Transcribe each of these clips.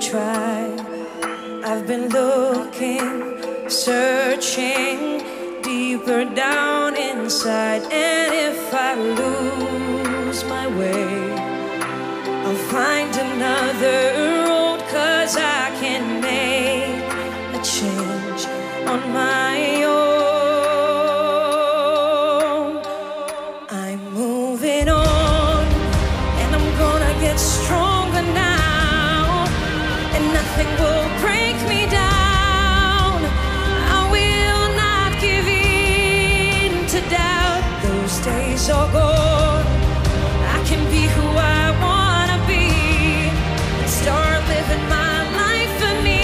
try. I've been looking, searching deeper down inside, and if I lose my way, I'll find another road, 'cause I can make a change on my own. I'm moving on, and I'm gonna get stronger now, and nothing will break me down. I will not give in to doubt. Those days are gone. I can be who I wanna be and start living my life for me.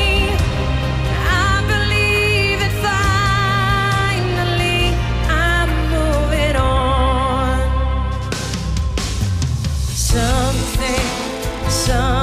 I believe that finally I'm moving on. Something